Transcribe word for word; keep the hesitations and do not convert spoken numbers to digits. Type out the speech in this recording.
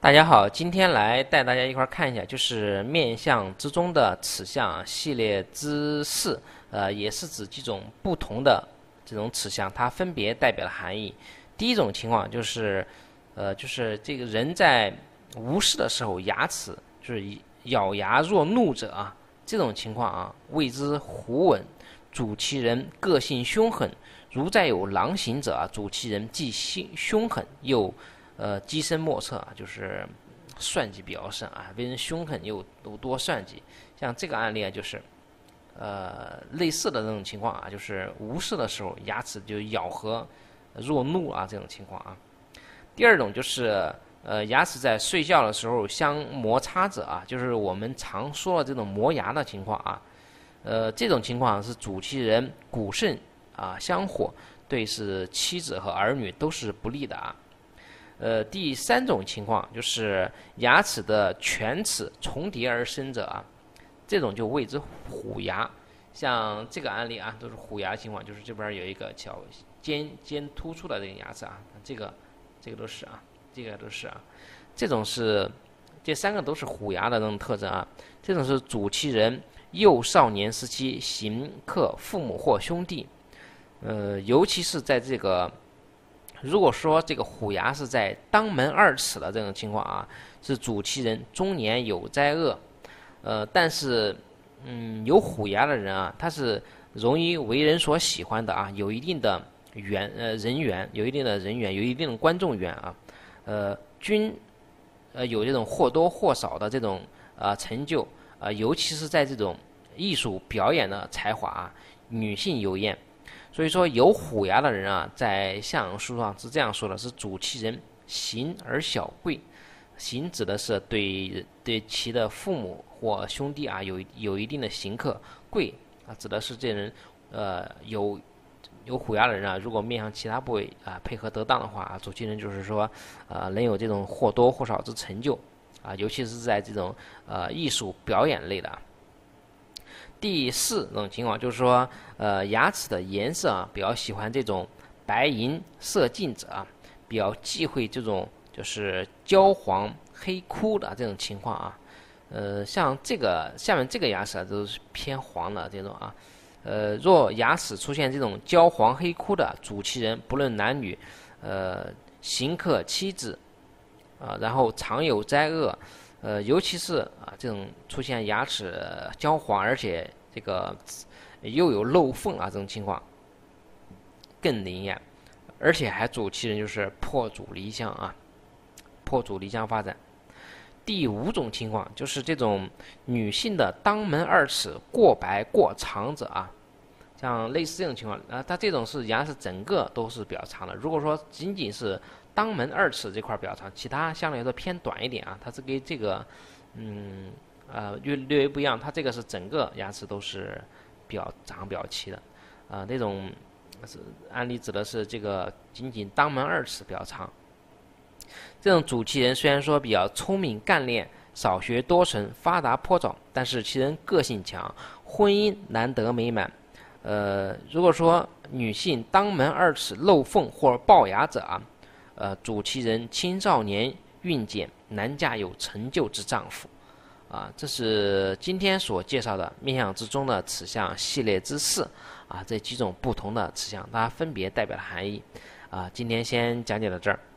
大家好，今天来带大家一块儿看一下，就是面相之中的此相系列之四，呃，也是指几种不同的这种此相，它分别代表的含义。第一种情况就是，呃，就是这个人在无事的时候，牙齿就是咬牙若怒者啊，这种情况啊，谓之虎吻，主其人个性凶狠。如再有狼行者啊，主其人既凶凶狠又呃，机深莫测啊，就是算计比较深啊，为人凶狠又又多算计。像这个案例啊，就是呃类似的这种情况啊，就是无事的时候牙齿就咬合若怒啊这种情况啊。第二种就是呃牙齿在睡觉的时候相摩擦者啊，就是我们常说的这种磨牙的情况啊。呃，这种情况是主其人骨肾啊相火，对是妻子和儿女都是不利的啊。呃，第三种情况就是牙齿的犬齿重叠而生者啊，这种就谓之虎牙。像这个案例啊，都是虎牙情况，就是这边有一个小尖尖突出的这个牙齿啊，这个这个都是啊，这个都是啊，这种是这三个都是虎牙的这种特征啊。这种是主其人幼少年时期行克父母或兄弟，呃，尤其是在这个。如果说这个虎牙是在当门二尺的这种情况啊，是主其人中年有灾厄，呃，但是，嗯，有虎牙的人啊，他是容易为人所喜欢的啊，有一定的缘呃人缘，有一定的人缘，有一定的观众缘啊，呃，均呃有这种或多或少的这种呃成就啊、呃，尤其是在这种艺术表演的才华啊，女性尤艳。所以说，有虎牙的人啊，在相书上是这样说的：是主其人行而小贵，行指的是对对其的父母或兄弟啊有有一定的行克，贵啊指的是这人呃有有虎牙的人啊，如果面向其他部位啊配合得当的话，主其人就是说呃能有这种或多或少之成就啊，尤其是在这种呃艺术表演类的啊。第四种情况就是说，呃，牙齿的颜色啊，比较喜欢这种白银色近者啊，比较忌讳这种就是焦黄黑枯的这种情况啊。呃，像这个下面这个牙齿啊，都是偏黄的这种啊。呃，若牙齿出现这种焦黄黑枯的，主其人不论男女，呃，行克妻子啊，然后常有灾厄。呃，尤其是啊这种出现牙齿焦黄，而且这个又有漏缝啊这种情况更灵验，而且还主其人就是破阻离相啊，破阻离相发展。第五种情况就是这种女性的当门二齿过白过长者啊，像类似这种情况啊，它这种是牙齿整个都是比较长的。如果说仅仅是当门二齿这块比较长，其他相对来说偏短一点啊，它是跟这个嗯呃略略微不一样，它这个是整个牙齿都是比较长比较齐的啊、呃，那种是案例指的是这个仅仅当门二齿比较长。这种主其人虽然说比较聪明干练，少学多成，发达颇早，但是其人个性强，婚姻难得美满。呃，如果说女性当门二齿漏缝或龅牙者啊，呃，主其人青少年运简，难嫁有成就之丈夫。啊，这是今天所介绍的面相之中的此相系列之四啊，这几种不同的此相，它分别代表的含义啊，今天先讲解到这儿。